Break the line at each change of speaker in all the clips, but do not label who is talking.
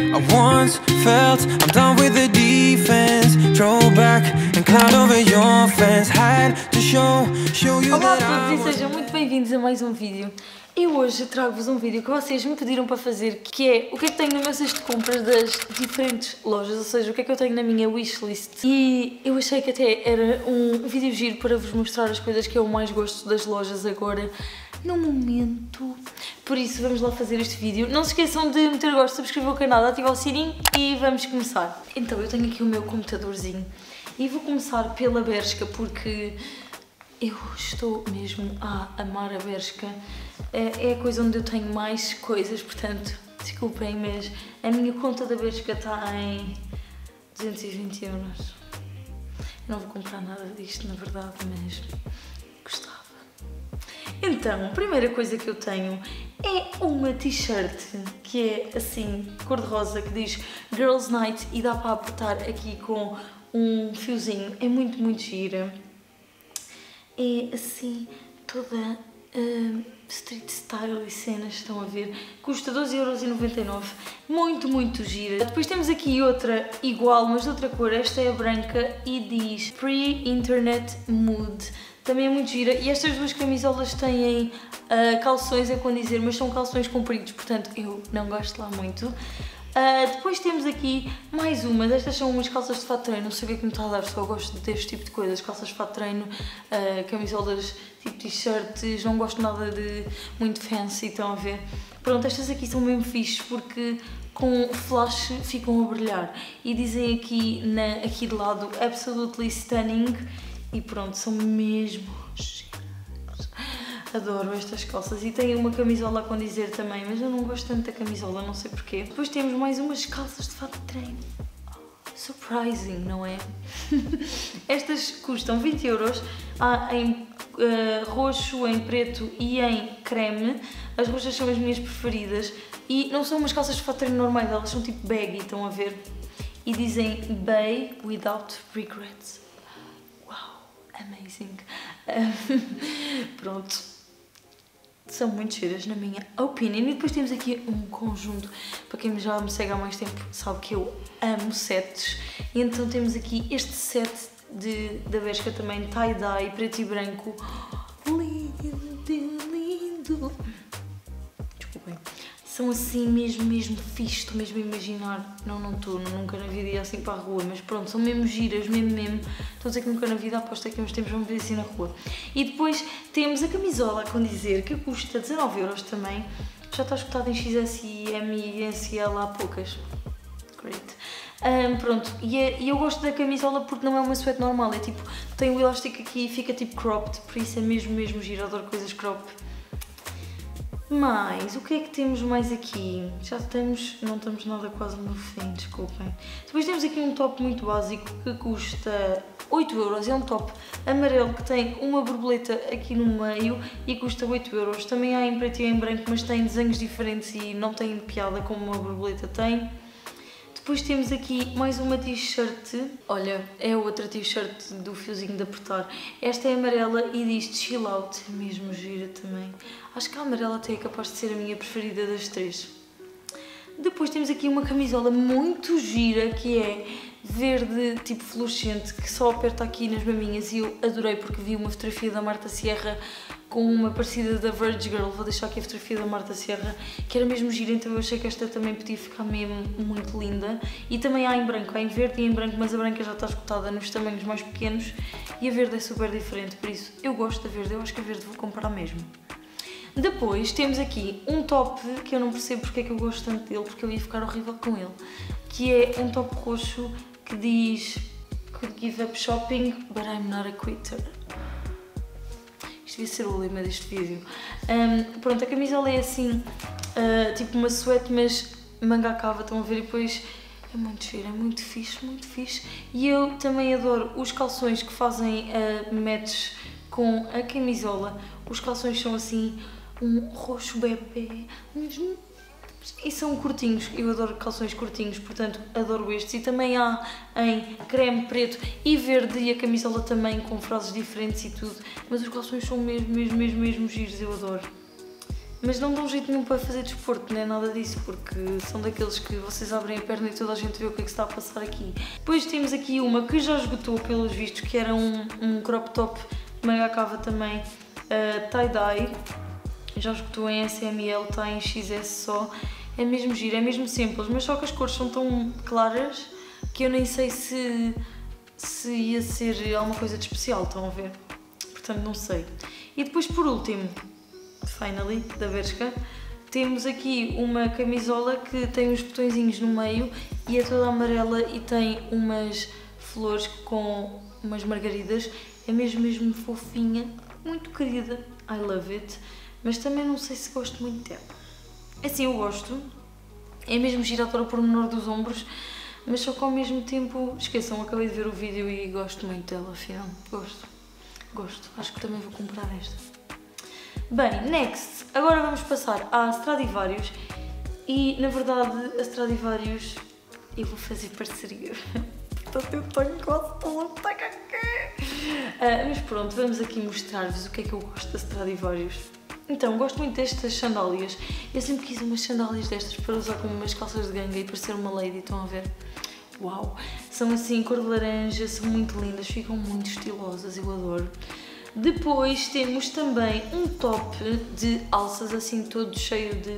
I once felt I'm done with the defense. Drove back and climbed over your fence. Had to show you
Olá
that
a
I
todos e sejam muito bem-vindos a mais um vídeo. Eu hoje trago-vos um vídeo que vocês me pediram para fazer, que é o que é que tenho no meu cesto de compras das diferentes lojas, ou seja, o que é que eu tenho na minha wishlist. E eu achei que até era um vídeo giro para vos mostrar as coisas que eu mais gosto das lojas agora, no momento. Por isso, vamos lá fazer este vídeo. Não se esqueçam de meter gosto, subscrever o canal, ativar o sininho e vamos começar. Então, eu tenho aqui o meu computadorzinho e vou começar pela Bershka porque eu estou mesmo a amar a Bershka. É a coisa onde eu tenho mais coisas, portanto, desculpem, mas a minha conta da Bershka está em 220 euros. Eu não vou comprar nada disto, na verdade, mas gostava. Então, a primeira coisa que eu tenho é uma t-shirt que é assim, cor-de-rosa, que diz Girls Night e dá para apertar aqui com um fiozinho. É muito, muito gira. É assim, toda street style e cenas, estão a ver? Custa 12,99€. Muito, muito gira. Depois temos aqui outra igual, mas de outra cor. Esta é a branca e diz Pre-Internet Mood. Também é muito gira. E estas duas camisolas têm calções, é quando dizer, mas são calções compridos, portanto eu não gosto lá muito. Depois temos aqui mais umas. Estas são umas calças de fato de treino. Não sei o que é que me está a dar, só gosto deste tipo de coisas. Calças de fato de treino, camisolas tipo t-shirts. Não gosto nada de muito fancy, estão a ver? Pronto, estas aqui são mesmo fixes porque com flash ficam a brilhar. E dizem aqui, aqui de lado, Absolutely Stunning. E pronto, são mesmo giras. Adoro estas calças. E tem uma camisola a condizer também, mas eu não gosto tanto da camisola, não sei porquê. Depois temos mais umas calças de fato de treino. Surprising, não é? Estas custam 20€. Há em roxo, em preto e em creme. As roxas são as minhas preferidas. E não são umas calças de fato de treino normais, elas são tipo baggy, estão a ver? E dizem Bay Without Regrets. Amazing. Pronto. São muito giras na minha opinião. E depois temos aqui um conjunto. Para quem já me segue há mais tempo sabe que eu amo sets. E então temos aqui este set da Bershka também, tie-dye, preto e branco. Lindo, lindo. Desculpem. São assim mesmo fixe, estou mesmo a imaginar, não estou, nunca na vida ia assim para a rua, mas pronto, são mesmo giras, mesmo, estou a dizer que nunca na vida, aposto que uns tempos vamos ver assim na rua. E depois temos a camisola, a condizer, que custa 19€ também, já está esgotada em XS e M e SL há poucas. Great. Pronto, e eu gosto da camisola porque não é uma sweat normal, é tipo, tem o elástico aqui e fica tipo cropped, por isso é mesmo giro, adoro coisas crop. Mas, o que é que temos mais aqui? Já estamos, não estamos nada quase no fim, desculpem. Depois temos aqui um top muito básico que custa 8€. É um top amarelo que tem uma borboleta aqui no meio e custa 8€. Também há em preto e em branco, mas tem desenhos diferentes e não tem piada como uma borboleta tem. Depois temos aqui mais uma t-shirt. Olha, é outra t-shirt do fiozinho de apertar. Esta é amarela e diz Chill Out. É mesmo gira também. Acho que a amarela até é capaz de ser a minha preferida das três. Depois temos aqui uma camisola muito gira que é verde tipo fluorescente, que só aperta aqui nas maminhas e eu adorei porque vi uma fotografia da Marta Sierra com uma parecida da Verge Girl, vou deixar aqui a fotografia da Marta Sierra, que era mesmo gira, então eu achei que esta também podia ficar mesmo muito linda. E também há em branco, há em verde e em branco, mas a branca já está esgotada nos tamanhos mais pequenos e a verde é super diferente, por isso eu gosto da verde, eu acho que a verde vou comprar mesmo. Depois temos aqui um top que eu não percebo porque é que eu gosto tanto dele, porque eu ia ficar horrível com ele, que é um top roxo que diz Could give up shopping, but I'm not a quitter. Isto devia ser o lema deste vídeo. Pronto, a camisola é assim, tipo uma sweat, mas manga à cava, estão a ver? E depois é muito giro, é muito fixe. E eu também adoro os calções que fazem match com a camisola. Os calções são assim, um roxo bebê, mesmo. E são curtinhos, eu adoro calções curtinhos, portanto adoro estes. E também há em creme, preto e verde e a camisola também com frases diferentes e tudo. Mas os calções são mesmo giros, eu adoro. mas não dão jeito nenhum para fazer desporto, não é nada disso, porque são daqueles que vocês abrem a perna e toda a gente vê o que é que se está a passar aqui. Depois temos aqui uma que já esgotou pelos vistos, que era um crop top mega cava também, tie-dye, já esgotou em SML, está em XS só, é mesmo giro, é mesmo simples, mas só que as cores são tão claras que eu nem sei se ia ser alguma coisa de especial, estão a ver? Portanto não sei. E depois por último, finally, da Bershka, temos aqui uma camisola que tem uns botõezinhos no meio e é toda amarela e tem umas flores com umas margaridas. É mesmo fofinha, muito querida, I love it, mas também não sei se gosto muito dela. Assim, eu gosto, é mesmo giratória por menor dos ombros, mas só que ao mesmo tempo, esqueçam, acabei de ver o vídeo e gosto muito dela, afinal, gosto, acho que também vou comprar esta. Bem, next, agora vamos passar à Stradivarius e na verdade a Stradivarius eu vou fazer parceria, portanto eu tenho quase toda mas pronto, vamos aqui mostrar-vos o que é que eu gosto da Stradivarius. Então, gosto muito destas sandálias, eu sempre quis umas sandálias destas para usar como umas calças de ganga e parecer uma lady, estão a ver? Uau! São assim, cor de laranja, são muito lindas, ficam muito estilosas, eu adoro. Depois temos também um top de alças, assim todo cheio de...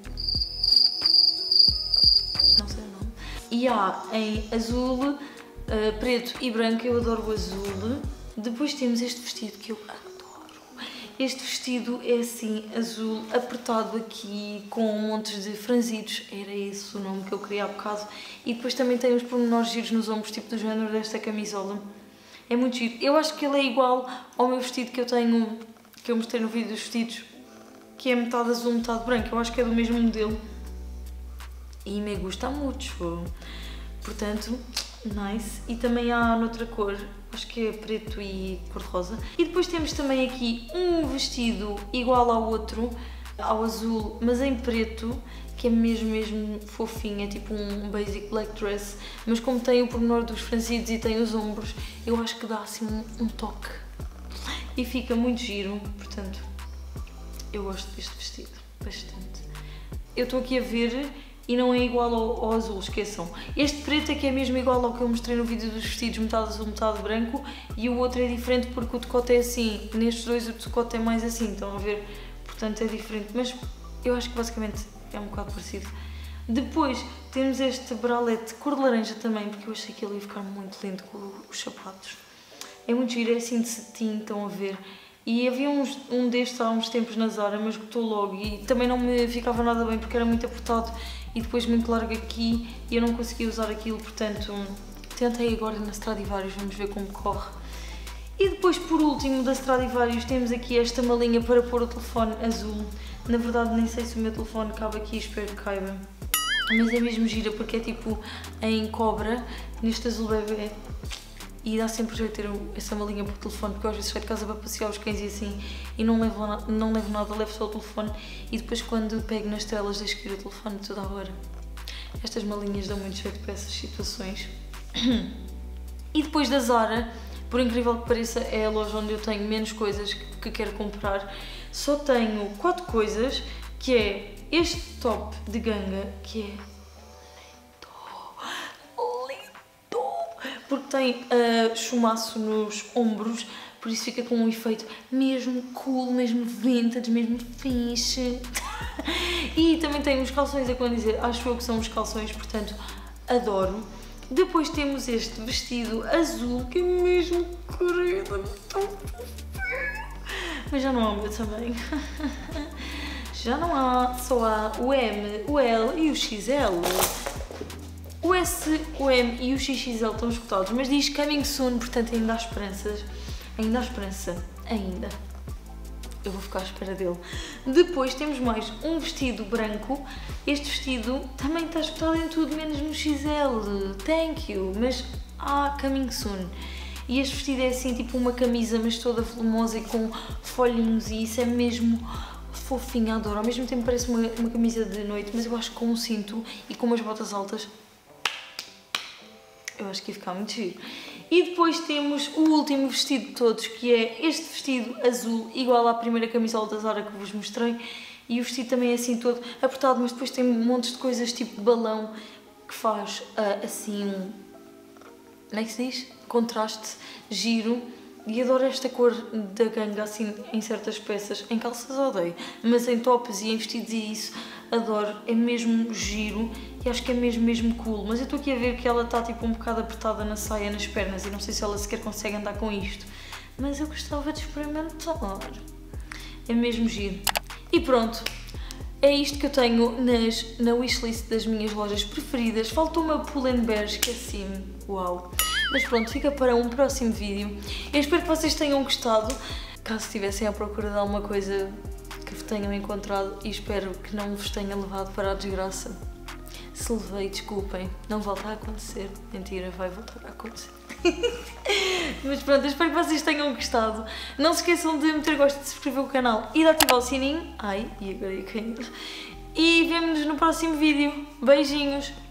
não sei o nome. E há em azul, preto e branco, eu adoro o azul. Depois temos este vestido que eu adoro. Este vestido é assim, azul, apertado aqui, com montes de franzidos. Era esse o nome que eu queria há bocado. E depois também tem uns pormenores giros nos ombros, tipo do género desta camisola. É muito giro. Eu acho que ele é igual ao meu vestido que eu tenho, que eu mostrei no vídeo dos vestidos, que é metade azul, metade branco. Eu acho que é do mesmo modelo. E me gusta muito. Portanto, nice. E também há noutra cor, acho que é preto e cor-de-rosa. E depois temos também aqui um vestido igual ao outro, ao azul, mas em preto, que é mesmo fofinho, é tipo um basic black dress, mas como tem o pormenor dos franzidos e tem os ombros, eu acho que dá assim um toque e fica muito giro, portanto eu gosto deste vestido bastante. Eu estou aqui a ver e não é igual ao azul, esqueçam. Este preto é que é mesmo igual ao que eu mostrei no vídeo dos vestidos, metade azul, metade branco, e o outro é diferente porque o decote é assim, nestes dois o decote é mais assim, estão a ver? Portanto é diferente, mas eu acho que basicamente é um bocado parecido. Depois temos este bralete cor de laranja também, porque eu achei que ele ia ficar muito lindo com os sapatos. É muito giro, é assim de cetim, estão a ver? E havia um destes há uns tempos na Zara, mas esgotou logo e também não me ficava nada bem porque era muito apertado e depois muito largo aqui e eu não conseguia usar aquilo, portanto tentei agora na Stradivarius, vamos ver como corre. E depois, por último, da Stradivarius temos aqui esta malinha para pôr o telefone azul. Na verdade nem sei se o meu telefone cabe aqui, espero que caiba. Mas é mesmo gira porque é tipo em cobra, neste azul bebê. E dá sempre jeito ter essa malinha para o telefone, porque eu às vezes saio de casa para passear os cães e assim, e não levo nada, levo só o telefone, e depois quando pego nas telas deixo cair o telefone toda a hora. Estas malinhas dão muito jeito para essas situações. E depois da Zara, por incrível que pareça, é a loja onde eu tenho menos coisas que quero comprar. Só tenho 4 coisas, que é este top de ganga, que é porque tem chumaço nos ombros, por isso fica com um efeito mesmo cool, mesmo vintage, mesmo fixe. E também tem uns calções, é quando dizer, acho eu que são os calções, portanto adoro. Depois temos este vestido azul, que é mesmo querido, mas já não há o meu também. Já não há, só há o M, o L e o XL. O S, o M e o XXL estão esgotados, mas diz coming soon, portanto ainda há esperanças. Ainda há esperança. Ainda. Eu vou ficar à espera dele. Depois temos mais um vestido branco. Este vestido também está esgotado em tudo, menos no XL. Thank you. Mas há coming soon. E este vestido é assim, tipo uma camisa, mas toda volumosa e com folhinhos, e isso é mesmo fofinho, adoro. Ao mesmo tempo parece uma camisa de noite, mas eu acho que com um cinto e com umas botas altas, eu acho que ia ficar muito giro. E depois temos o último vestido de todos, que é este vestido azul, igual à primeira camisola da Zara que vos mostrei. e o vestido também é assim todo apertado, mas depois tem montes de coisas tipo balão que faz assim como é que se diz? Contraste, giro, e adoro esta cor da ganga assim em certas peças. Em calças odeio, mas em tops e em vestidos e isso adoro, é mesmo giro e acho que é mesmo cool. Mas eu estou aqui a ver que ela está tipo um bocado apertada na saia, nas pernas, e não sei se ela sequer consegue andar com isto, mas eu gostava de experimentar. É mesmo giro. E pronto, é isto que eu tenho na wishlist das minhas lojas preferidas. Faltou-me a Pull&Bear, esqueci-me, uau. Mas pronto, fica para um próximo vídeo. Eu espero que vocês tenham gostado. Caso estivessem à procura de alguma coisa que tenham encontrado, e espero que não vos tenha levado para a desgraça. Se levei, desculpem, não volta a acontecer. Mentira, vai voltar a acontecer. Mas pronto, eu espero que vocês tenham gostado. Não se esqueçam de meter gosto, de subscrever o canal e de ativar o sininho. Ai, e agora ia cair. E vemo-nos no próximo vídeo. Beijinhos!